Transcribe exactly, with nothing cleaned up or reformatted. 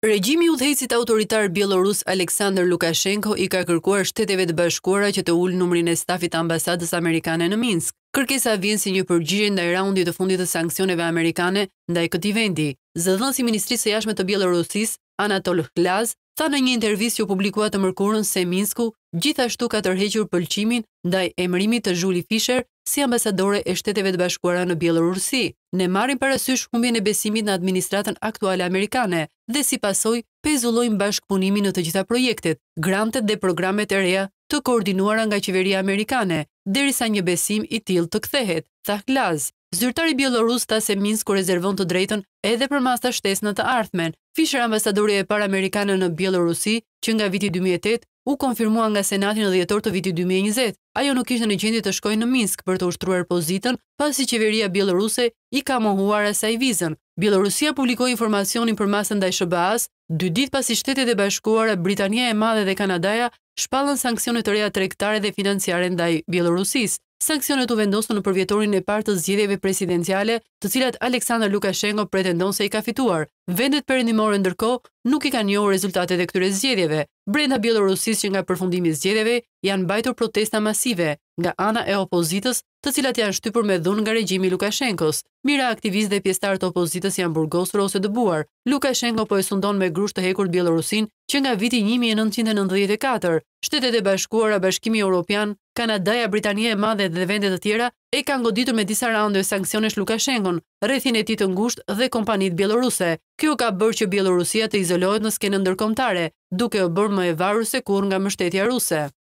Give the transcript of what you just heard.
Regjimi i udhëheqësit autoritar bielorus Aleksandr Lukashenko i ka kërkuar Shteteve të Bashkuara që të ulë numrin e stafit të ambasadës amerikane në Minsk. Kërkesa vjen si një përgjigje ndaj raundit të fundit të sanksioneve amerikane ndaj këtij vendi. Zëdhënësi i Ministrisë së Jashtme të Bielorusisë, Anatol Hlaz, tha në një intervistë që publikua të mërkurën se Minsku gjithashtu ka tërhequr pëlqimin ndaj emërimit të Julie Fisher si ambasadore e Shteteve të Bashkuara në Bielorusi. Ne marrim parasysh humbjen e besimit në administratën aktuale amerikane dhe si pasojë pezullojmë bashkëpunimin në të gjitha projektet, grantet dhe programet e reja të koordinuara nga qeveria amerikane, derisa një besim i tillë të kthehet, tha Hlaz. Zyrtari bielorus tha se Minsku rezervon të drejtën edhe për mas ta shtesë në të ardhmen. Fisher, ambasadore e parë amerikane në Bielorusi, që nga viti dy mijë e tetë u konfirmua nga Senati në dhjetor të vitit dy mijë e njëzet. Ajo nuk ishte në gjendje të shkojë në Minsk për të ushtruar pozitën, pasi qeveria bieloruse i ka mohuar asaj vizën. Bielorusia publikoi informacionin për masën ndaj S B A-s dy ditë pasi Shtetet e Bashkuara, Britania e Madhe dhe Kanadaja shpallën sanksione të reja tregtare dhe financiare ndaj Bielorusisë. Sanksionet u vendosën në përvjetorin e parë të zgjedhjeve presidenciale, të cilat Aleksandr Lukashenko pretendon se i ka fituar. Vendet perëndimore ndërkohë nuk i kanë njohur rezultatet e këtyre zgjedhjeve. Brenda Bielorusisë, që nga përfundimi i zgjedhjeve janë mbajtur protesta masive nga ana e opozitës, të cilat janë shtypur me dhunë nga regjimi i Lukashenkos. Mira aktivistë dhe pjesëtarë të opozitës janë burgosur ose dëbuar. Lukashenko po e sundon me grusht të hekur Bielorusin që nga viti një mijë e nëntëqind e nëntëdhjetë e katër. Shtetet e Bashkuara, Bashkimi Evropian, Kanadaja, Britania e Madhe dhe vende të tjera e kanë goditur me disa raunde sanksionesh Lukashenkon, rrethin e tij të ngushtë dhe kompanitë bieloruse. Kjo ka bërë që Bielorusia të izolohet në skenën ndërkombëtare, duke u bërë më e varur se kurrë nga mbështetja ruse.